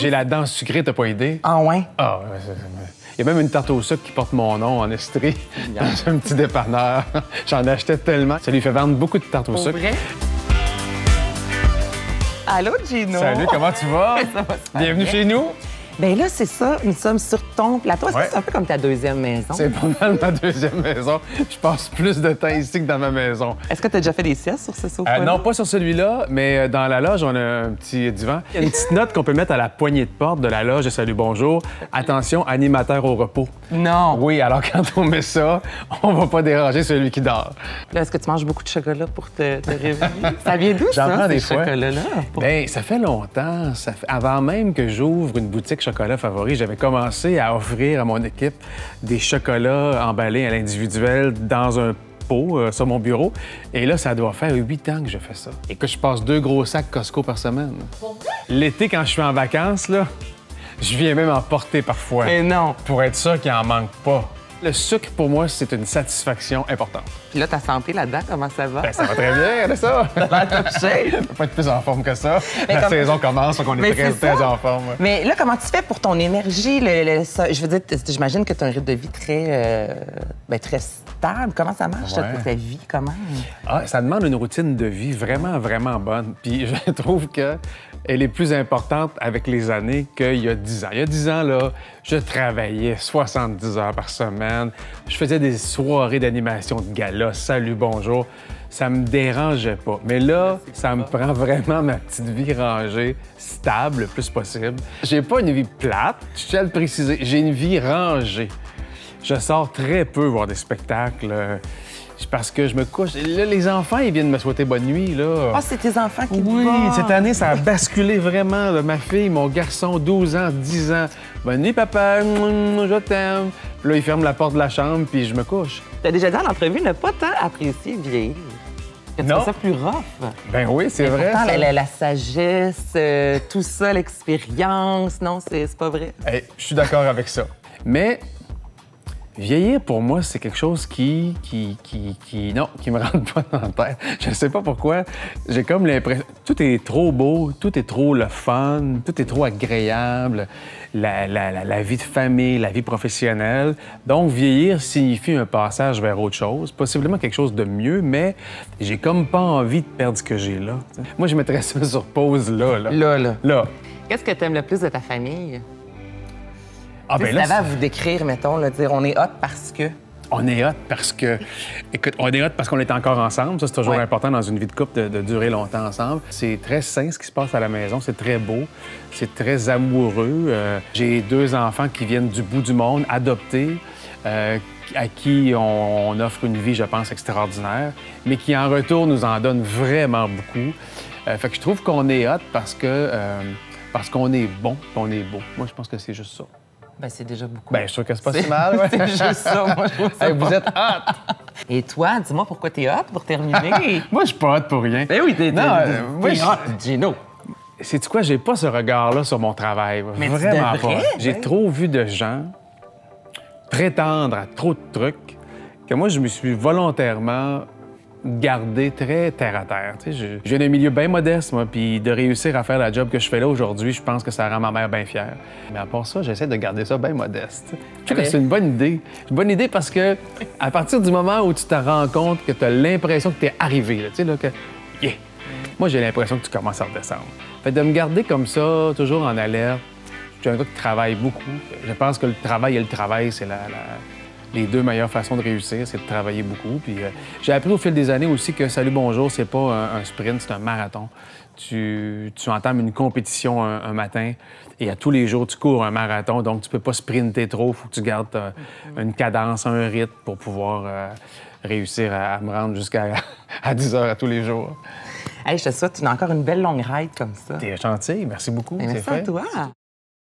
J'ai la dent sucrée, t'as pas idée? Ah ouais? Ah, il y a même une tarte au sucre qui porte mon nom en Estrie, dans un petit dépanneur. J'en achetais tellement. Ça lui fait vendre beaucoup de tartes au sucre. Vrai? Allô, Gino? Salut, comment tu vas? Ça va super Bienvenue bien. chez nous. Bien là, c'est ça, nous sommes sur ton plateau. Est-ce que Ouais. c'est un peu comme ta deuxième maison? C'est pas mal ma deuxième maison. Je passe plus de temps ici que dans ma maison. Est-ce que tu as déjà fait des siestes sur ce sofa? Non, pas sur celui-là, mais dans la loge, on a un petit divan. Il y a une petite note qu'on peut mettre à la poignée de porte de la loge de Salut Bonjour. Attention, animateur au repos. Non. Oui, alors quand on met ça, on va pas déranger celui qui dort. Là, est-ce que tu manges beaucoup de chocolat pour te réveiller? Ça vient d'où, J'en ça, prends des ces fois. chocolats-là? Bien, ça fait longtemps. Avant même que j'ouvre une boutique chocolat favori, j'avais commencé à offrir à mon équipe des chocolats emballés à l'individuel dans un pot sur mon bureau. Et là, ça doit faire 8 ans que je fais ça. Et que je passe 2 gros sacs Costco par semaine. L'été, quand je suis en vacances, là, je viens même en porter parfois. Mais non. Pour être sûr qu'il n'en manque pas. Le sucre, pour moi, c'est une satisfaction importante. Puis là, ta santé là-dedans, comment ça va? Ben, ça va très bien, là, ça. La top shape. Je peux pas être plus en forme que ça. Mais La comme- saison commence, donc on Mais est très, c'est ça. très en forme. Mais là, comment tu fais pour ton énergie? Je veux dire, j'imagine que tu as un rythme de vie très stable. Comment ça marche, Ouais. ta vie? Comment? Ah, ça demande une routine de vie vraiment, vraiment bonne. Puis je trouve qu'elle est plus importante avec les années qu'il y a 10 ans. Il y a 10 ans, là, je travaillais 70 heures par semaine. Je faisais des soirées d'animation de gala, salut, bonjour. Ça me dérangeait pas. Mais là, ça me prend vraiment ma petite vie rangée, stable le plus possible. J'ai pas une vie plate, je tiens à le préciser. J'ai une vie rangée. Je sors très peu voir des spectacles parce que je me couche. Là, les enfants, ils viennent me souhaiter bonne nuit, là. Ah, c'est tes enfants qui te Oui, battent. cette année, ça a basculé vraiment. Là. Ma fille, mon garçon, 12 ans, 10 ans. Bonne nuit, papa, je t'aime. Puis là, il ferme la porte de la chambre, puis je me couche. T'as déjà dit en entrevue ne pas tant apprécier vieillir. Que tu Non. fais ça plus rough. Ben oui, c'est vrai. Pourtant, ça. la sagesse, tout ça, l'expérience, non, c'est pas vrai. Hey, je suis d'accord avec ça. Mais vieillir, pour moi, c'est quelque chose qui me rentre pas dans la tête. Je sais pas pourquoi. J'ai comme l'impression... Tout est trop beau, tout est trop le fun, tout est trop agréable. La vie de famille, la vie professionnelle. Donc, vieillir signifie un passage vers autre chose, possiblement quelque chose de mieux, mais j'ai comme pas envie de perdre ce que j'ai là. T'sais. Moi, je mettrais ça sur pause là. Là. Qu'est-ce que t'aimes le plus de ta famille? Ah, Tu sais, ben si t'avais à vous décrire, mettons, là, dire on est hot parce que... On est hot parce que... Écoute, on est hot parce qu'on est encore ensemble. Ça, c'est toujours Ouais. important dans une vie de couple de durer longtemps ensemble. C'est très sain ce qui se passe à la maison. C'est très beau. C'est très amoureux. J'ai 2 enfants qui viennent du bout du monde, adoptés, à qui on offre une vie, je pense, extraordinaire, mais qui, en retour, nous en donnent vraiment beaucoup. Fait que je trouve qu'on est hot parce qu'on est bon, qu'on est beau. Moi, je pense que c'est juste ça. Ben, c'est déjà beaucoup. Bien, je trouve que c'est pas si mal, ouais. C'est juste ça, moi, je trouve ça. Hey, vous êtes hot! Et toi, dis-moi pourquoi t'es hot pour terminer. Moi, je suis pas hot pour rien. Ben oui, t'es Non, moi, t'es je- hot, Gino. Sais-tu quoi? J'ai pas ce regard-là sur mon travail. Mais tu Vraiment devrais, pas. J'ai oui. trop vu de gens prétendre à trop de trucs que moi, je me suis volontairement gardé très terre-à-terre. Tu sais, je viens d'un milieu bien modeste, moi, puis de réussir à faire la job que je fais là aujourd'hui, je pense que ça rend ma mère bien fière. Mais à part ça, j'essaie de garder ça bien modeste. Je trouve que c'est une bonne idée. Une bonne idée parce que à partir du moment où tu te rends compte que tu as l'impression que tu es arrivé, là, tu sais, là, que... Yeah. Moi, j'ai l'impression que tu commences à redescendre. Fait de me garder comme ça, toujours en alerte. Je suis un gars qui travaille beaucoup. Je pense que le travail et le travail, c'est les 2 meilleures façons de réussir, c'est de travailler beaucoup. Puis j'ai appris au fil des années aussi que Salut Bonjour, c'est pas un sprint, c'est un marathon. Tu entames une compétition un matin et à tous les jours, tu cours un marathon, donc tu peux pas sprinter trop. Il faut que tu gardes une cadence, un rythme pour pouvoir réussir à me rendre jusqu'à 10 heures à tous les jours. Hey, je te souhaite encore une belle longue ride comme ça. T'es gentil, merci beaucoup. Merci c'est fait. à toi.